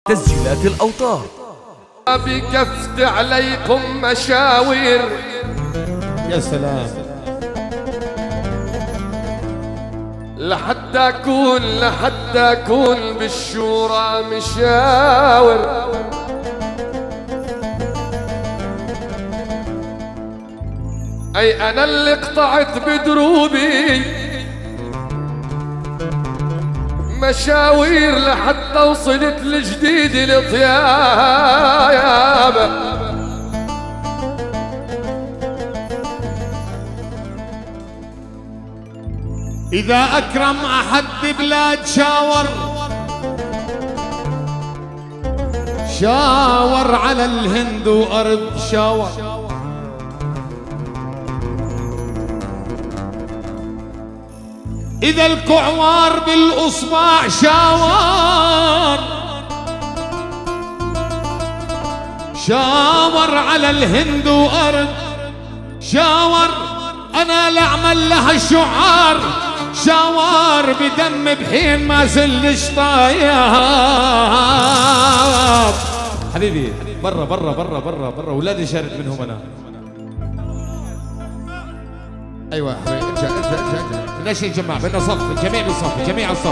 تسجيلات الأوتار. بكفت عليكم مشاوير. يا سلام. لحتى أكون بالشورى مشاور. أي أنا اللي قطعت بدروبي مشاوير لحتى وصلت لجديد الطياب. إذا أكرم أحد بلاد شاور على الهند وأرض شاور. إذا الكعوار بالأصبع شاور على الهند وأرض شاور. أنا لأعمل لها الشعار شاور بدم بحين ما زلش طاياب. حبيبي برا برا برا برا برا ولادي شارد منهم أنا. أيوة حبيبي ارجع. ليش نجمع بدنا صف الجميع بالصف جميع الصف.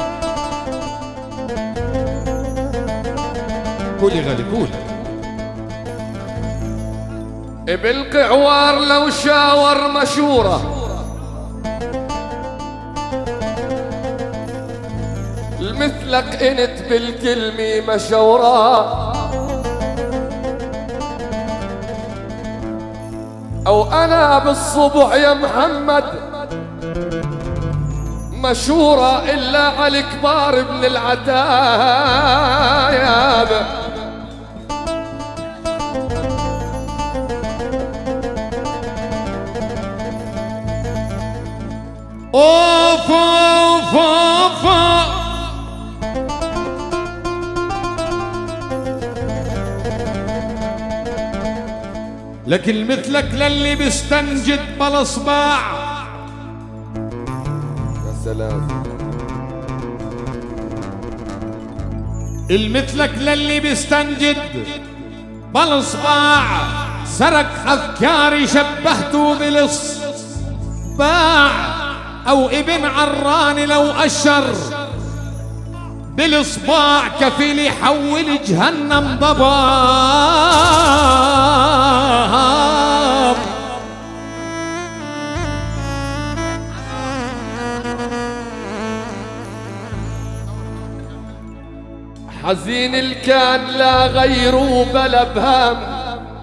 قول يا غالي قول. بالقعوار لو شاور مشورة مثلك انت بالكلمة مشورة. او انا بالصبح يا محمد مشورة الا على الكبار ابن العتايب. اوف اوف اوف. لكن مثلك للي بيستنجد بلا صباع. يا سلام. المثلك للي بيستنجد بلا صباع. سرق افكاري شبهته بالصباع. او ابن عراني لو اشر بالاصبع كفيل يحول جهنم ضباب. حزين الكان لا غيره بلا بهام.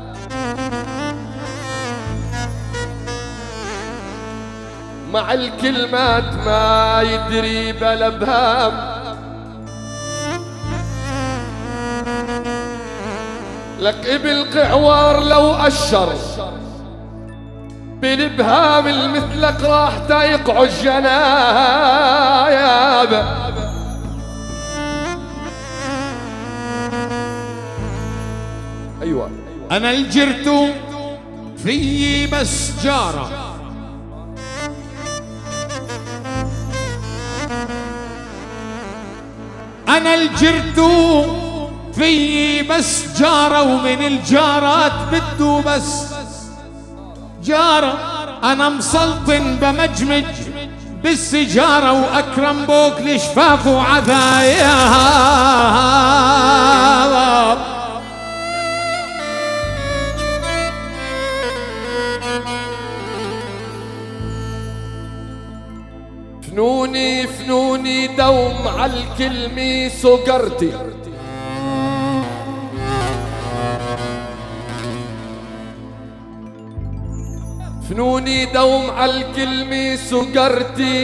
مع الكلمات ما يدري بلا بهام. لك بالقعوار لو أشر بالبهام المثلك راح تيقع الجنايب. أيوة أنا الجرت في بس جارة. أنا الجرت في بس جارة ومن الجارات بده بس جارة. أنا مسلطن بمجمج بالسجارة وأكرم بوك لشفاف وعذايا. فنوني دوم عالكلمة سكرتي. فنوني دوم عالكلمة سكرتي.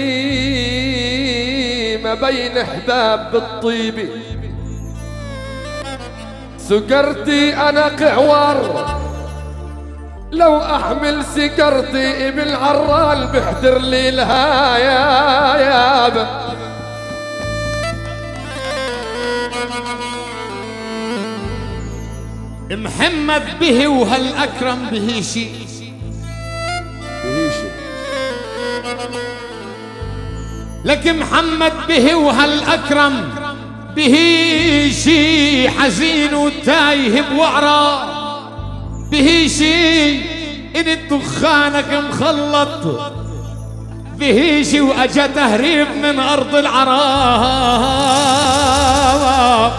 ما بين احباب بالطيبة سكرتي. انا قعوار لو احمل سكرتي ابن عرال بحضر لي الهاياب. محمد به وهالاكرم به شيء. لك محمد به وهالاكرم به شي حزين وتايه بوعره، به شي ان دخانك مخلط، به شي واجا تهريب من ارض العراق.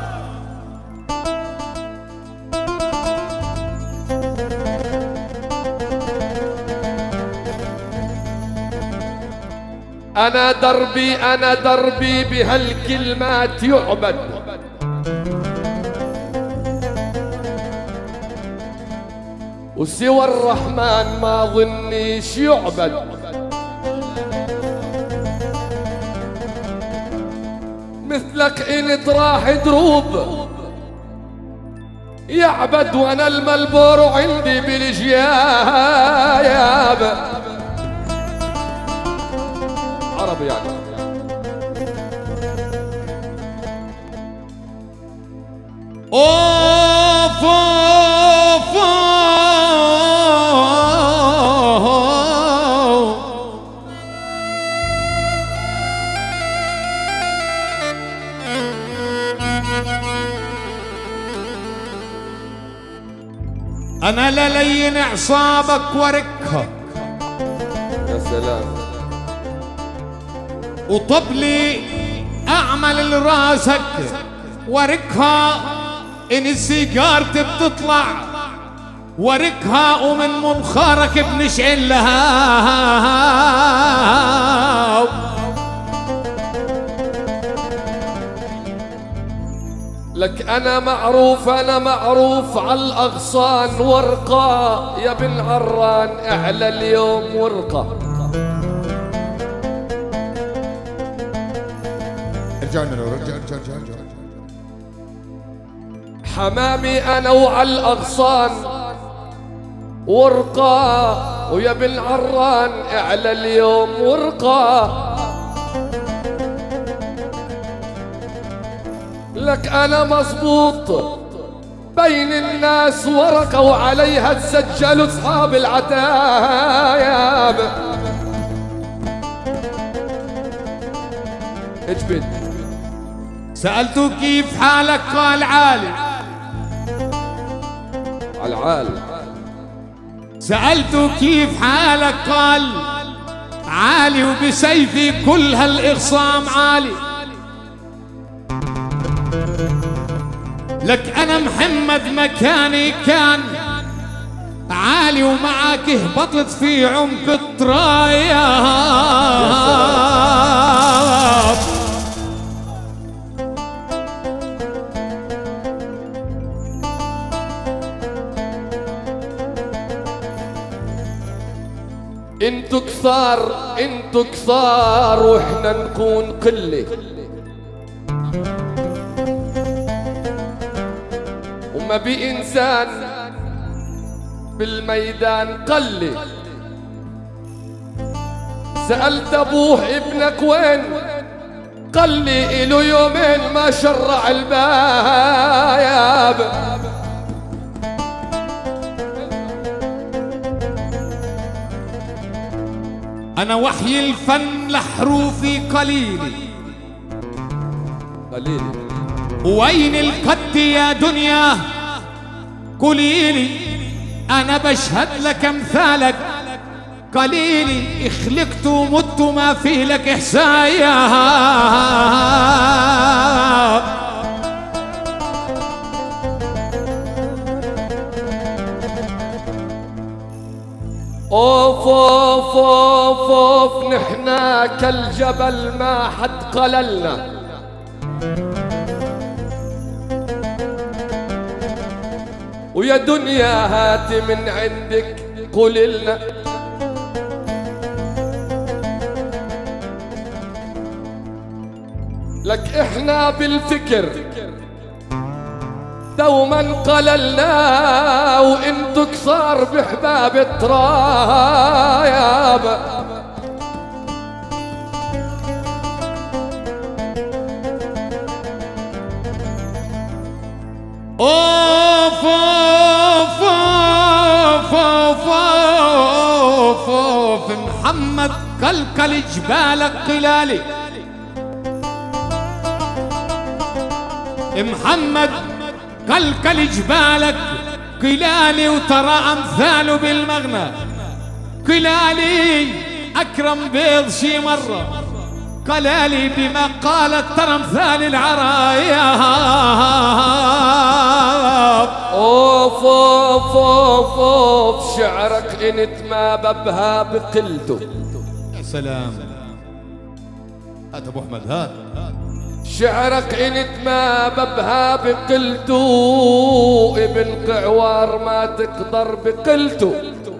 أنا دربي بهالكلمات يعبد، وسوى الرحمن ما ظنيش يعبد. مثلك إن راح دروب يعبد، وأنا الملبور عندي بالجياب. عربي يعني. اوف اوف انا للين اعصابك واركها. يا سلام. وطبلي اعمل لراسك واركها، ان السيجارت بتطلع واركها، ومن منخارك بنشعل لها. لك أنا معروف على الأغصان ورقة، يا بن عران أعلى اليوم ورقة. رجعنا حمامي أنا وعلى الأغصان ورقة، ويا بن عران أعلى اليوم ورقة. لك أنا مظبوط بين الناس ورقة، وعليها تسجلوا أصحاب العتايب. اجبد. سألته كيف حالك قال عالي. العال. سألته كيف حالك قال عالي، وبسيفي كل هالإغصام عالي. لك أنا محمد مكاني كان عالي، ومعك هبطت في عمق الترايات. انتو كثار واحنا نكون قلة، وما بإنسان بالميدان قلة. سألت أبوه ابنك وين؟ قال لي إله يومين ما شرع الباب. أنا وحي الفن لحروفي قليلي وين القد يا دنيا قليلي. أنا بشهد لك أمثالك قليلي، اخلقت ومت ما في لك حساب. اوف اوف اوف اوف نحنا كالجبل ما حد قللنا، ويا دنيا هاتي من عندك قوللنا. لك احنا بالفكر دوما قللنا، وانتو كثار بحباب الترايب. اوف اوف اوف اوف اوف اوف محمد قلقل جبالك قلالي. محمد قلقل جبالك قلالي وترى أمثاله بالمغنى قلالي أكرم بيض شي مرة قلالي بما قالت ترى امثال العرايا. اوف اوف اوف اوف شعرك انت ما ببها بقلته. يا سلام هات ابو احمد هات. شعرك انت ما ببها بقلته ابن قعوار ما تقدر بقلته.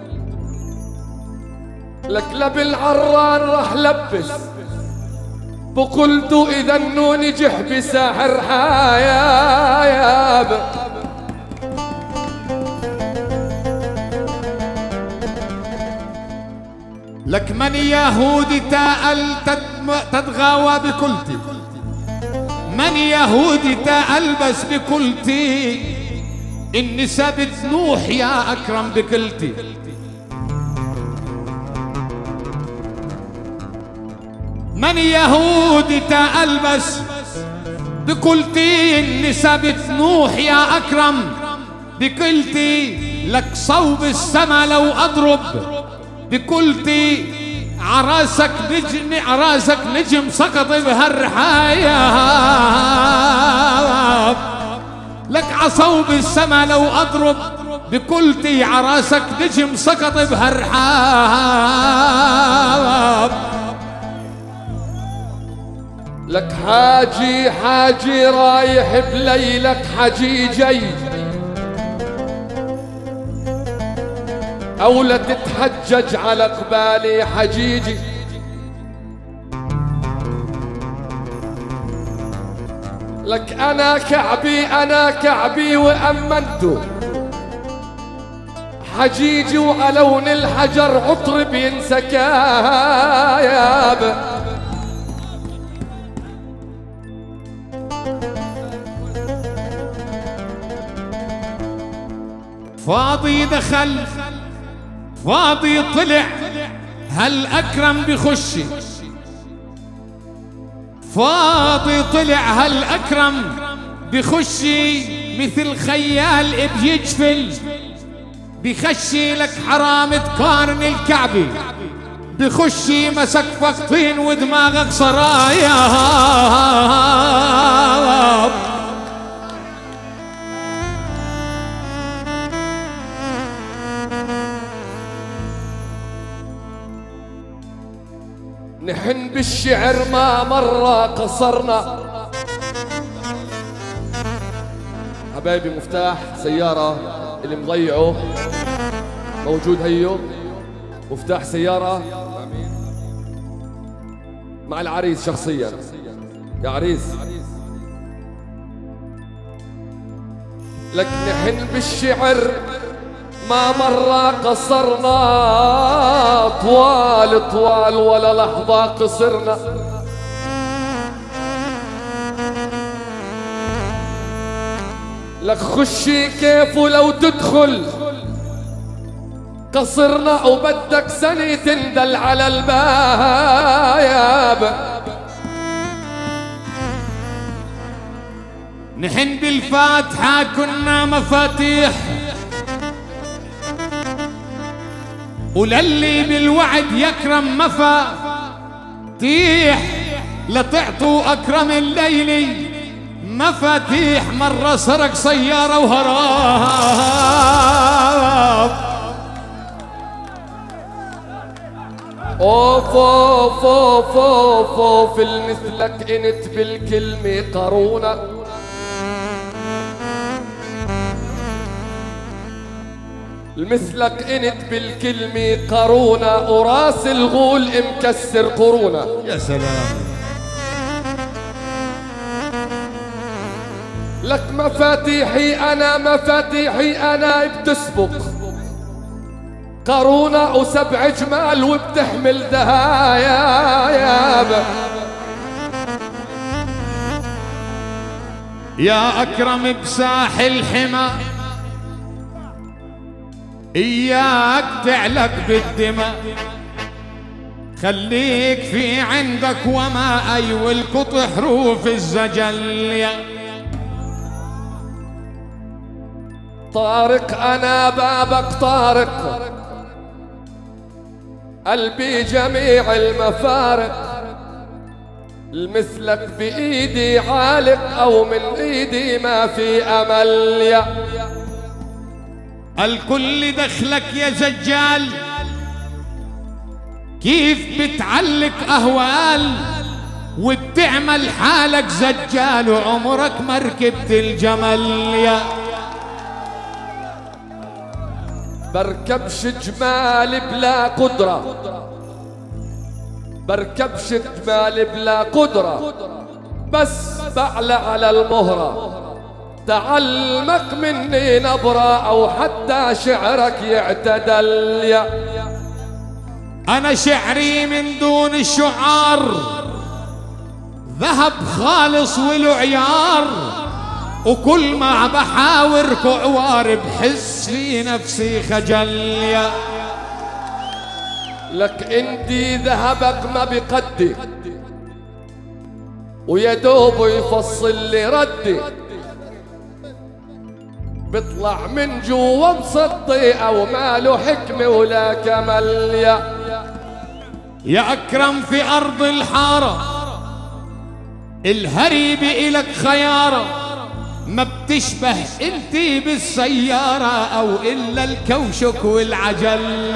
لك بالعران راح لبس بقلته اذا انه نجح بساحر حياب. لك من يهودي تأل تتغاوى بكلتي من يهودي تألبس بكلتي النساء بتنوح يا أكرم بكلتي. من يهودي تألبس بكلتي النساء بتنوح يا أكرم بكلتي. لك صوب السما لو أضرب بكلتي عراسك نجم سقط بهالرحايا. لك عصوب السما لو أضرب بكلتي عراسك نجم سقط بهالرحايا. لك حاجي رايح بليلك حجيجي أو لا تتحجج على قبالي حجيجي. لك أنا كعبي وأمنته حجيجي وعلى لون الحجر عطر بينسى كاياب. فاضي دخل فاضي طلع هل أكرم بخشي فاضي طلع هل أكرم بخشي مثل خيال بيجفل بخشي. لك حرام تقارن الكعبة بخشي مسك فقطين ودماغك صرايا. نحن بالشعر ما مرة قصرنا. حبايبي مفتاح سيارة اللي مضيعه موجود هيو مفتاح سيارة مع العريس شخصيا. يا عريس لك نحن بالشعر ما مرة قصرنا طوال ولا لحظة قصرنا. لك خشي كيف ولو تدخل قصرنا وبدك سنة تندل على الباب. نحن بالفاتحة كنا مفاتيح وللي بالوعد يكرم مفاتيح. لتعطوا أكرم الليلي مفاتيح مرة سرق سيارة وهرب. اوف اوف اوف اوف اوف المثلك انت بالكلمة قارونة. مثلك انت بالكلمة قارونة وراس الغول مكسر قرونة. يا سلام. لك مفاتيحي انا بتسبق قارونة وسبع جمال وبتحمل دهايا يابا. يا أكرم بساحل حما إياك تعلق بالدماء خليك في عندك وما أي والقط حروف الزجل. طارق أنا بابك طارق، قلبي جميع المفارق، المثلك بإيدي عالق أو من إيدي ما في أمل. يا الكل دخلك يا زجال، كيف بتعلق أهوال وبتعمل حالك زجال وعمرك ما ركبت الجمل. يا بركبش جمال بلا قدرة، بركبش جمال بلا قدرة، بس بعلى على المهرة، تعلمك مني نبرة أو حتى شعرك يعتدل. يا أنا شعري من دون الشعار ذهب خالص وله عيار، وكل ما بحاور كعوار بحس في نفسي خجل. يا لك انتي ذهبك ما بقدي ويا دوب يفصل لي ردي، بيطلع من جوا مصدي او ماله حكمه ولا كمل. يا اكرم في ارض الحاره الهريب الك خياره، ما بتشبه انتي بالسياره او الا الكوشك والعجل.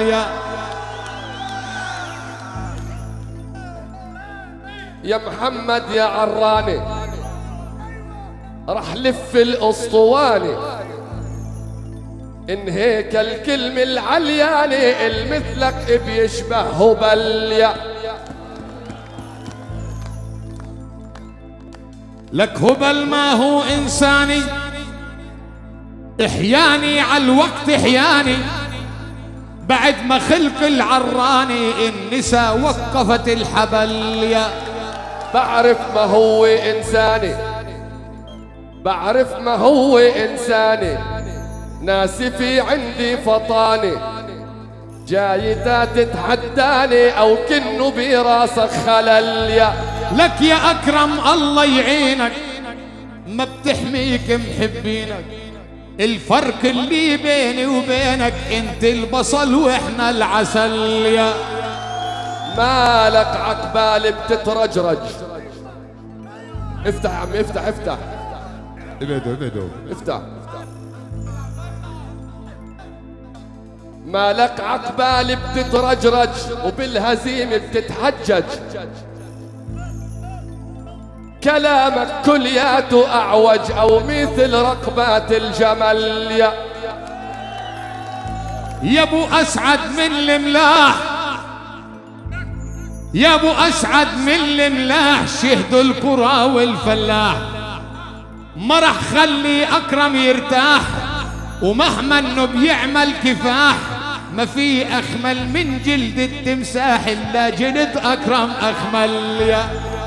يا محمد يا عراني رح لف الاسطواني، ان هيك الكلمة العلياني المثلك بيشبه هبل. لك هبل ما هو انساني، احياني عالوقت احياني، بعد ما خلق العراني النساء وقفت الحبل. بعرف ما هو إنساني، بعرف ما هو إنساني، ناسي في عندي فطاني، جايتا تتحداني أو كنه براسك خلل. لك يا أكرم الله يعينك، ما بتحميك محبينك، الفرق اللي بيني وبينك انت البصل واحنا العسل. مالك عقبال بتترجرج، افتح يا عمي افتح افتح، ابعدوا افتح. مالك عقبال بتترجرج وبالهزيمة بتتحجج، كلامك كلياته أعوج أو مثل رقبات الجمل. يا ابو أسعد من الملاح، يا ابو أسعد من الملاح، شهدوا القرى والفلاح، ما رح خلي أكرم يرتاح، ومهما انه بيعمل كفاح، ما في أخمل من جلد التمساح إلا جلد أكرم أخمل.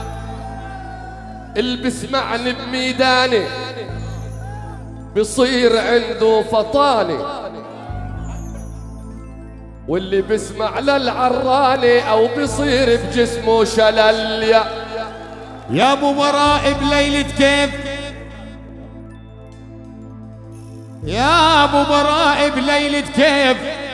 اللي بسمعني بميداني بصير عنده فطاني، واللي بسمع للعراني او بصير بجسمه شلل. يا ابو براء بليلة كيف، يا ابو براء بليلة كيف،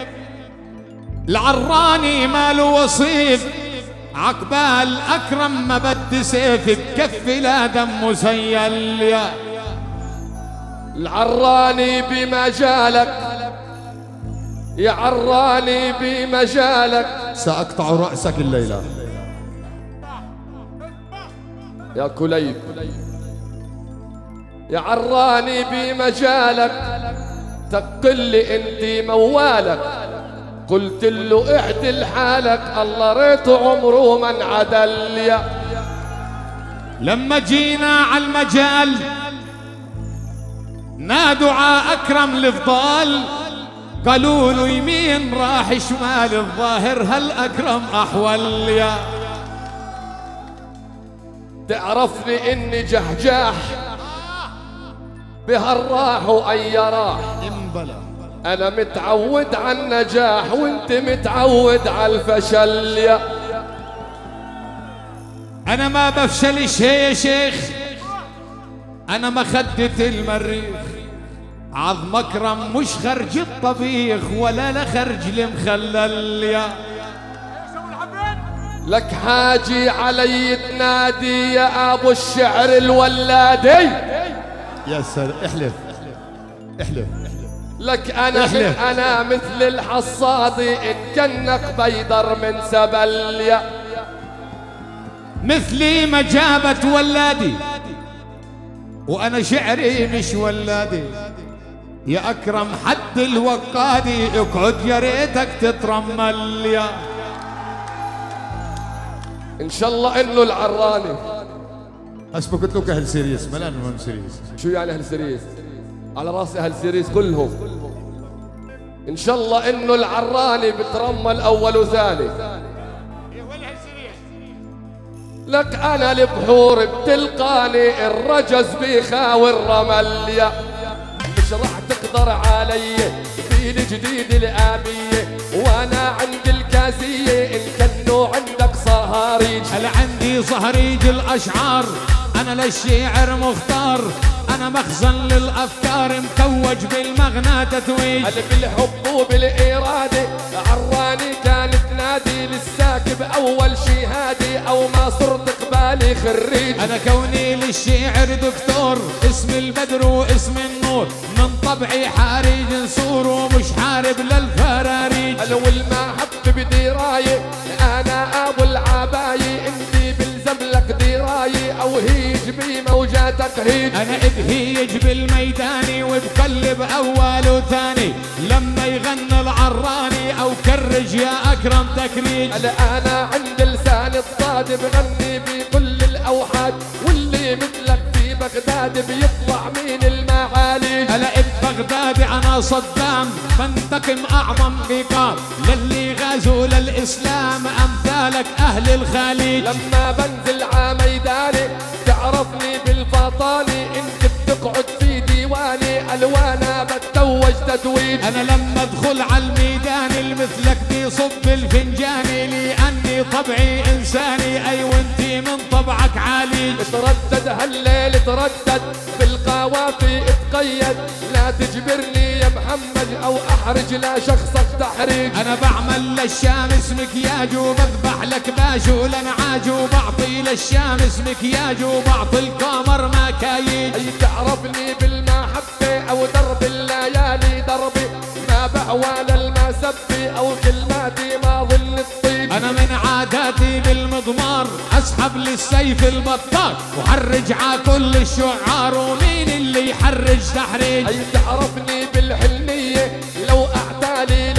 العراني ماله وصيف، عقبال أكرم ما بدي سيف بكف لا دم سيل. العراني بمجالك يا عراني بمجالك، سأقطع رأسك الليلة يا كليب. يا عراني بمجالك تقل لي انت موالك، قلت له اعدل حالك الله ريته عمره من عدل. لما جينا على المجال نادوا ع أكرم الفضال، قالوا له يمين راح شمال، الظاهر هل أكرم أحول. تعرفني اني جحجاح بهالراح واي راح، انا متعود على النجاح وانت متعود على الفشل. انا ما بفشلش يا شيخ، انا ما خدت المريخ، عظم اكرم مش خرج الطبيخ ولا لخرج المخلل يا لك حاجي علي تنادي يا ابو الشعر الولادي. يا سلام احلف احلف لك انا مثل الحصادي ان كنك بيدر من سبليا. مثلي ما جابت ولادي وانا شعري مش ولادي. يا اكرم حد الوقادي اقعد يا ريتك تترمل يا. ان شاء الله انه العراني. اسمه قلت لك اهل سيريس ملان من سيريس. شو يعني اهل سيريس؟ على راسي اهل سيريس كلهم. ان شاء الله انه العراني بترمل اول وثاني. لك انا البحور بتلقاني الرجز بيخاوي الرمل يا. مش راح تقدر علي في الجديد الآبية وانا عند الكازية ان كانوا عندك صهاريج. هل عندي صهريج الاشعار انا للشعر مختار. انا مخزن للافكار متوج بالمغنى تتويج. هل بالحب وبالإرادة عراني كانت نادي للساكب اول شهادي او ما صرت قبالي خريج. انا كوني للشعر دكتور اسم البدر واسم النور من طبعي حارج نسور ومش حارب للفراريج. هل والمحبة بدراية انا ابو العباية انتي بلزم لك دراية او هيج بموجاتك هيج. انا ابهيج بالميداني وبقلب اول وثاني لما يغني العراني او كرج يا اكرم تكريج. هلا انا عند لسان الصاد بغني بكل الاوحاد واللي مثلك في بغداد بيطلع من المعالي. هلا بغداد انا صدام بنتقم اعظم عقاب للي غازوا للاسلام امثالك اهل الخليج. لما بنزل عميداني تعرفني بالفطاني انت بتقعد في ديواني الوانا بتوج تتويج. انا لما ادخل على الميدان المثلك بيصب الفنجاني لاني طبعي انساني اي وانتي من طبعك عالي. تردد هالليل تردد بالقوافي اتقيد لا تجبرني يا محمد او احرج لا شخصك تحريج. انا بعمل للشامس مكياج وبذبح لك باش ولنعاج وبعطي للشامس مكياج وبعطي القمر مكايج. اي تعرفني بالمحبة او درب الليالي دربي ما بعوى للمسبي او كلماتي ما ظل الطيب. انا من عاداتي بالمضمار اسحب للسيف البطار وحرج ع كل الشعار ومين اللي يحرج تحريج. اي تعرفني بالحلمية لو اعتالي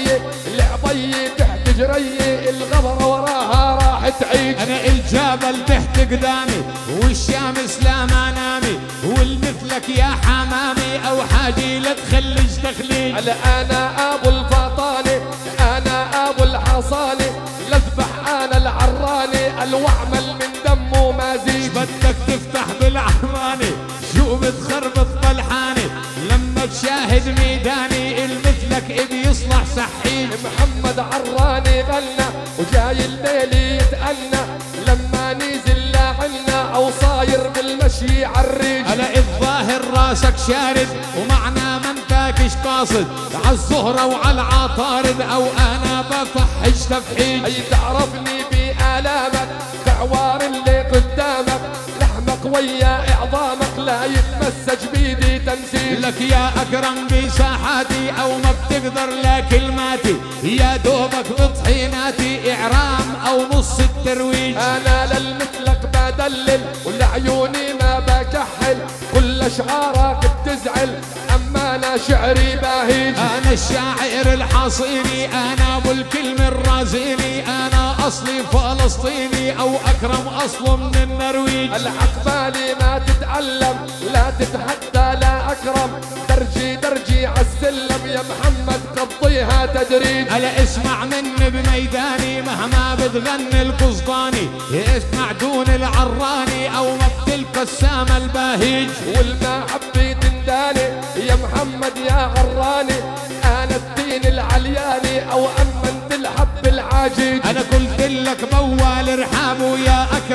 لعبية تحت جرية الغبرة وراها راح تعيج. انا الجبل تحت قدامي والشمس لا منامي والمثلك يا حمامي او حاجي لا تخلج تخليج. هلا انا ابو الفطاني انا ابو الحصاني لذبح انا العراني الوعمل من دمه مازيج. بدك تفتح بالعراني شو بتخربط طلحاني لما تشاهد ميداني المثلك بيصلح سحيج. محمد عراني غنى وجاي الليل يتأنى لما نزل لعنا او صاير بالمشي عالريج. هلا الظاهر راسك شارد ومعنا منتاكش قاصد عالزهرة وعالعطارد او انا بفحش تفحيج. اي تعرفني بآلامك كعوار اللي قدامك لحمك ويا اعظامك لا يتمسج بيدي تمثيل. لك يا اكرم بساحاتي او ما بتقدر لا كلماتي يا دوبك بطحيناتي اعرام او نص الترويج. انا للمثلك بدلل ولعيوني ما بكحل كل اشعارك بتزعل اما انا شعري باهيج. انا الشاعر الحصيني انا ابو الكلم الرازيني انا اصلي فلسطيني او اكرم اصله من النرويج. العقبالي ما تتعلم لا تتحدى لا اكرم درجي عالسلم يا محمد قضيها تدريج. هلا اسمع مني بميداني مهما بتغني القسطاني اسمع دون العراني او ما بتلقى السامة الباهيج. والمحبة تنداني يا محمد يا عراني انا الدين العلياني او امنت الحب العاجيج. انا قلت لك موال ارحاب ويا اكرم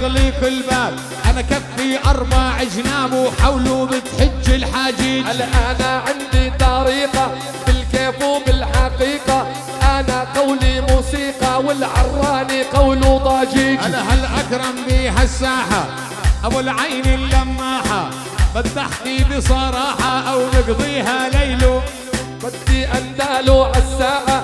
يغلق الباب. انا كفي 4 جناب وحوله بتحج الحاجيج. هلا انا عندي طريقة بالكيف وبالحقيقة، انا قولي موسيقى والعراني قوله ضجيج. انا هل اكرم بيها الساحة ابو العين اللماحة، بدي احكي بصراحة او نقضيها ليلو. بدي انداله عالساعة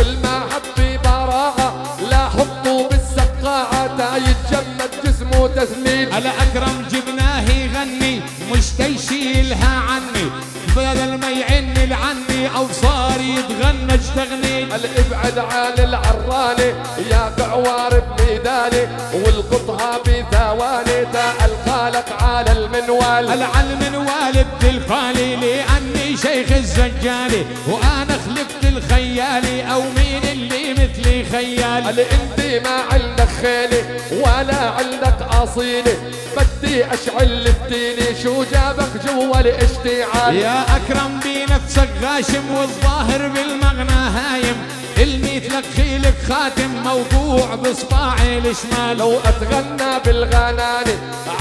والمحبة براعة، لا حطه بالسقاعة تا يتجمد جسمه تسليل. هلا اكرم جبناه يغني مش تيشيلها عني، بدل ما يعن لعني او صار يتغنى اشتغني. هل ابعد عن العراني يا قعوار بميداني، والقطها بثواني تا القالك على المنوال. هلا على المنوال بتلقالي لاني شيخ الزجالي، وانا خلفت الخيالي او مين اللي مثلي خيال. هل انت ما عندك خيلي ولا عندك اصيلي، بدي اشعل التيني شو جابك جوا الاشتعال. يا اكرم بنفسك غاشم والظاهر بالمغنى هايم، المثلك خيلك خاتم موضوع بصباعي الشمال. لو اتغنى بالغناني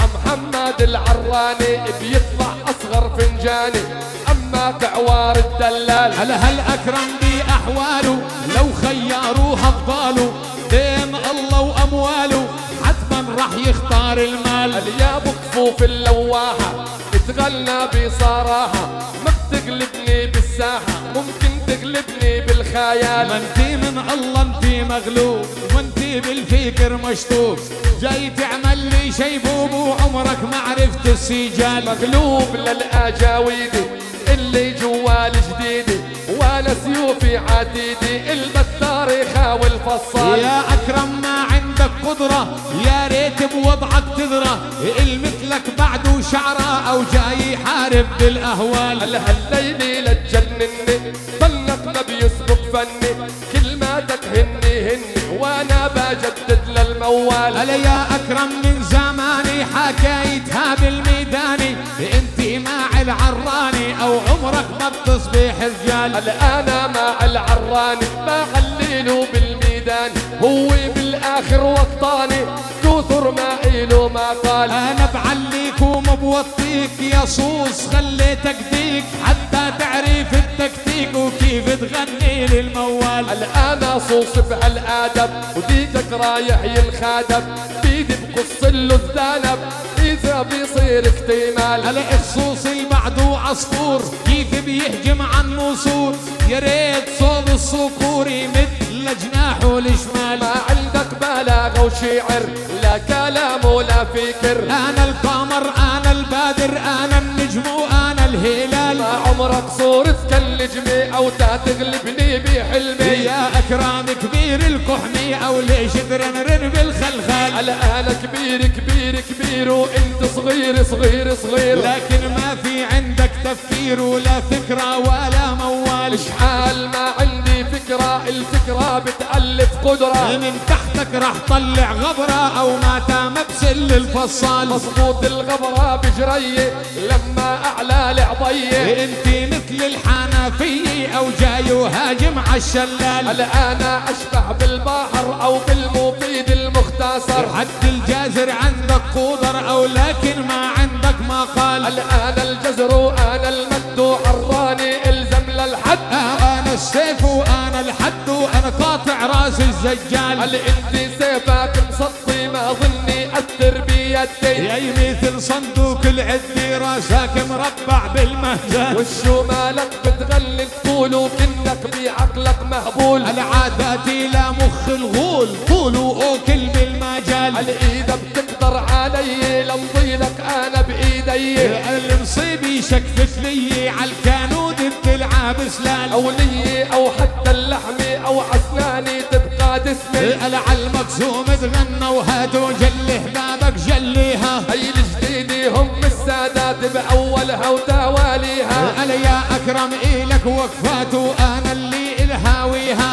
عمحمد العراني بيطلع اصغر فنجاني، اما كعوار الدلال. هل اكرم باحواله لو خيروه افضاله، بين الله وامواله حتما راح يختار المال. يا ابو كفوف اللواحة اتغنى بصراحة، ما بتغلبني بالساحة ممكن تغلبني بالخيال. ما انت من الله انت مغلوب وانت بالفكر مشطوب، جاي تعمل لي شيبوب وعمرك ما عرفت السجال. مغلوب للاجاويدي اللي جوال جديدي، وانا سيوفي عديدي البتار يخاول فصال. يا اكرم ما عندك قدرة يا ريت بوضعك تدرى، المثلك بعده شعره او جاي يحارب بالاهوال. هالليلي لا تجنني فنك ما بيسبق فني، كلماتك هني وانا بجدد للموال. هلا يا اكرم من زماني حكايتها بالميداني، انت مع العراني او عمرك ما بتصبح رجال. هلا انا مع العراني بخليله بالميدان، هو بالاخر وطاني كثر ما إله ما قال. انا بعليك ومبوطيك يا صوص خليتك ديك، حتى تعرف التكتيك وكيف تغني للموال. انا صوص بهالادب وديكك رايح ينخادب، بيدي بقص له الذنب اذا بيصير اكتمال. هلا خصوص بعده عصفور كيف بيهجم عن النسور، يا ريت صوب الصقوري مثل جناحه الشمال. ما عندك بلاغه وشعر لا كلام ولا فكر، انا القمر انا البادر انا النجم وانا الهلال. ما عمرك صورت كالنجمي او تغلبني بحلمي. يا اكرام كبير الكحمي او ليش ترنرن بالخلخال. هلا انا كبير كبير كبير وانت صغير صغير صغير، لكن ما في عندك تفكير ولا فكرة ولا موال. اشحال ما عندي فكرة، الفكرة بتألف قدرة، من تحتك راح طلع غبرة او ما تام بسل الفصال. مظبوط الغبرة بجرية لما اعلى العضية، انت مثل الحنفية او جاي وهاجم عالشلال. هلا انا اشبه بالبحر او بالمفيد المختصر، حد الجازر عندك قدر او لكن ما عندك مقال. هلا انا الجزر وانا المد وعراني الزم للحد، انا السيف وانا الحد وانا قاطع راس الزجال. هل انت سيفك مسطي ما ظني اثر بيدي، يا مثل صندوق العدي راسك مربع بالمهجل. وشو مالك بتغلي الطول وكنك بعقلك مهبول. العاداتي لا مخ الغول طول واكل بالمجال. هل اذا بتقدر علي لمضيلك انا بايدي، المصيبي شكفت لي عالكانود بتلعب سلال. او لي او حتى اللحمي او عسناني تبقى تسمي. العالمقسوم تغنى وهاتوا جلي حبابك جليها، هي الجديدي هم السادات باولها وتواليها. انا يا اكرم الك وقفات وانا اللي الهاويها.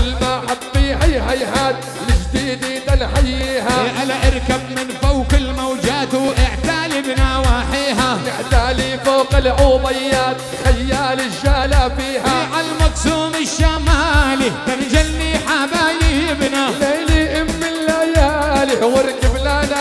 والمحبي هيهات الجديدي تنحييها، انا اركب من فوق الموجات واعتالي بنواحيها. نعتالي فوق العوضيات خيال الجالة فيها. عالمقسوم الشمالي تنجلي حبايبنا، ليلي ام الليالي وركب لنا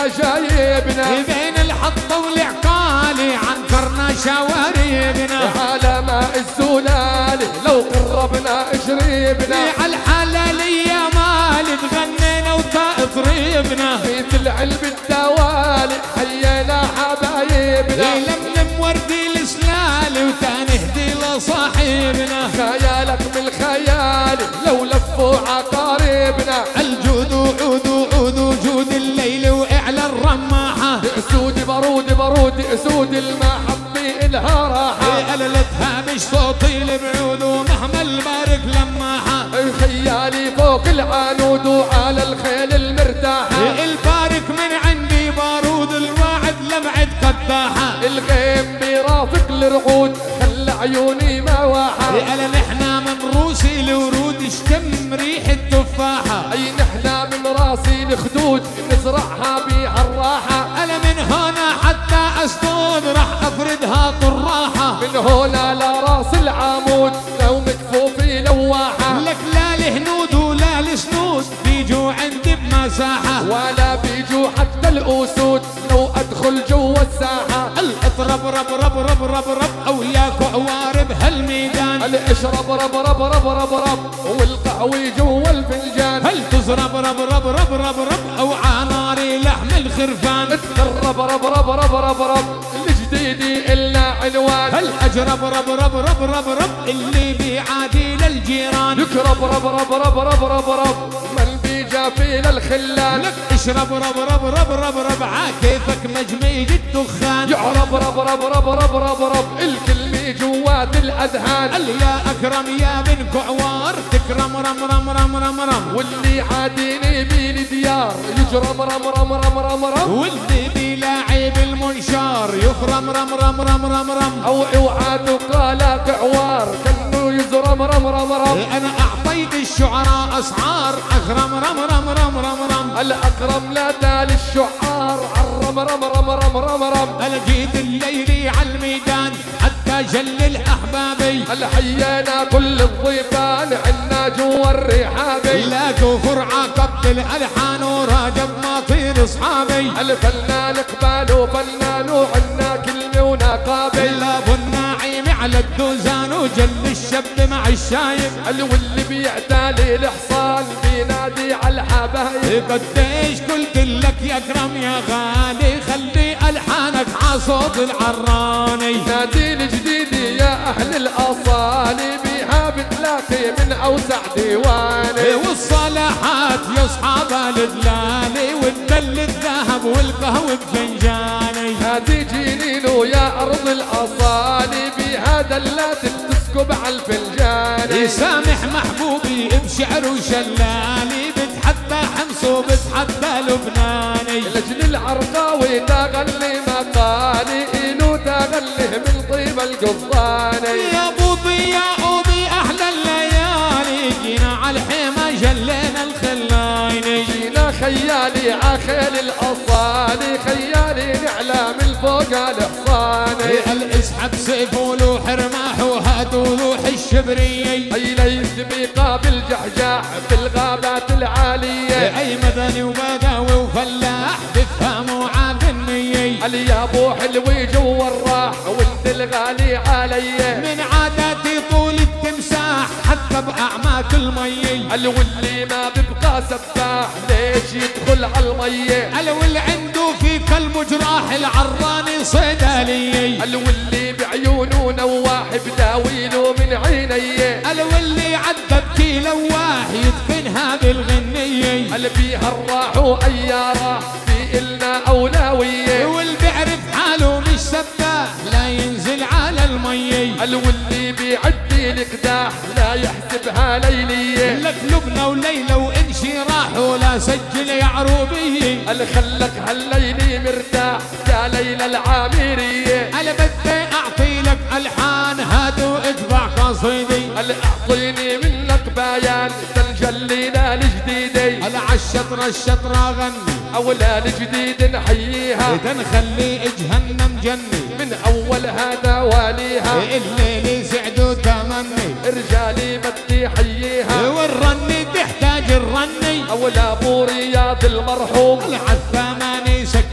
شايبنا بين الحطة والعقالي عنكرنا شواربنا على ماء الزلال لو قربنا شريبنا عالحلالية مال تغنينا وتطريبنا بيت العلم الدوالي حيينا حبايبنا لملم وردي السلالي وتنهدي لصاحبنا خيالك من خيالي لو لفوا عقاربنا الجود وعود وعود وجود الليل واعلى الرماحة اسود برود برود اسود المحبي الها راحة قللتها مش صوتي البعود ومهما البارك لماحة خيالي فوق العنود وعلى الخيل المرتاحة البارك من عندي بارود الواعد لمعد قداحة الغيم بيرافق الرعود خلى عيوني مواحة ألا نحنا من روسي لورود اشتم ريح التفاحة اي نحنا من راسي الخدود نزرعها بيها الراحة ألا من هنا حتى أسدود راح أفردها طراحة من هنا لراس العمود لو مكفوفي لواحة لك لا الهنود ولا السنود بيجوا عندي بمساحة ولا بيجوا حتى الأسود لو أدخل جوا الساحة الاطرب رب رب رب رب رب أو ياكو عوار بهالميدان الاشرب رب رب رب رب رب والقهوي جوا الفنجان هل تزرب رب رب رب رب رب أو عاناري لحم الخرفان تقرب رب رب رب رب رب الجديدي إلا عنوان هل أجرب رب رب رب رب رب اللي بيعادي للجيران يكرب رب رب رب رب رب رب من بيجا في للخلان لك اشرب رب رب رب رب رب عاكيفك مجميج الدخان يعرب رب رب رب رب رب رب الكلمة جوات الأذهان قال يا أكرم يا بن كعوار تكرم رم رم رم رم رم واللي عاديني بين ديار يجرم رم رم رم رم رم واللي بيلاعب المنشار يخرم رم رم رم رم رم أو اوعاد قالك عوار كأنه يزرم رم رم رم أنا أعطيت الشعراء أسعار أكرم رم رم رم رم رم الأكرم لا دال الشعار عرم رم رم رم رم رم أنا جيت الليلي على الميدان حتى جلل أحبابي حيينا كل الضيفان عنا جوا الرحابي لاقوا فرعة قبل الألحان وراجب ما طير أصحابي الفنان قبال وفنان وعنا كلمة ونقابي إلا أبو الناعم على الدوزان وجل الشب مع الشايب واللي بيعتالي الحصان بينادي على الحبايب قديش قلت لك يا أكرم يا غالي خلي ألحانك عصوت العراني نادي الجديدي يا أهل الأصالي بيها بتلاقي من أوسع ديواني والصلاحات يا أصحاب الدلالي والدل الذهب والقهوة بفنجاني نادي جنينو يا أرض الأصالي بيها دلات بتسكب على الفنجان يسامح محبوبي بشعر وشلالي بتحدى حمص وبتحدى لبناني لجل العرقاوي تغلي مقالي إنو تغلي من طيب القضاني يا ابو ضياء بأحلى الليالي جينا على الحيمة جلينا الخلايني جينا خيالي عخيل الأصالي خيالي نعلى من فوق الحصاني الاسحب سيف ولوح رماح وهات وروح الشبرية اي ليث بيقابل جحجاح في الغابات العالية اي مدني وبداوي وفلاح بفهم وعاد النية علي يا ابو حلوي جوا الراح وانت الغالي علي من عاداتي طول التمساح حتى بأعماق المية واللي ما بيبقى سباح ليش يدخل على المية واللي عنده في كلب جراح العراني صيدلية واللي بعيونه نواح بداويله من عيني واللي عذب كي لواح يدفنها بالغنية اللي فيها الراح واي راح في إلنا أولوية واللي بيعرف حاله مش سباح لا ينزل على المية واللي بيعدي القداح لا يحسبها ليلية لك لبنى وليلى وانشي راح ولا سجل يا عروبية اللي خلك هالليلي مرتاح يا ليلى العامرية أنا بدي أعطي لك ألحان هاتوا اتبع قصيدي اللي أعطيني منك بيان تنجلينا الجديدة أنا عالشطرة غني أولا الجديد نحييها تنخلي جهنم جني من أولها دواليها الليل سعد وتمني رجالي بدي حييها والرني تحتاج الرني أولا أبو رياض المرحوم العالثماني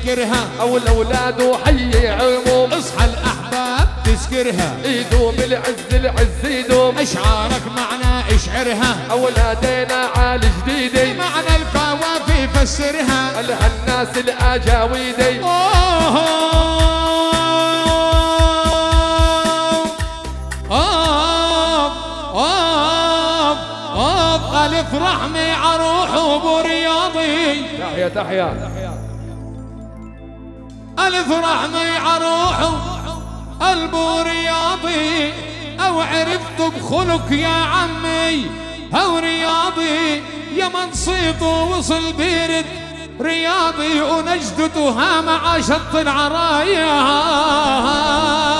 يشكرها، او الاولاد وحي عموم، اصحى الاحباب تذكرها، يدوم العز العز يدوم، اشعارك معنا اشعرها، اولادنا عال جديدي، معنى القوافي فسرها، لها الناس الاجاويدي. ألف رحمي عروح وابو رياضي، تحيا تحيا. ألف رحمي عروح البو رياضي، أو عرفت بخلق يا عمي أو رياضي، يا من صيته وصل بيرد رياضي، ونجدته ها مع شط العرايا.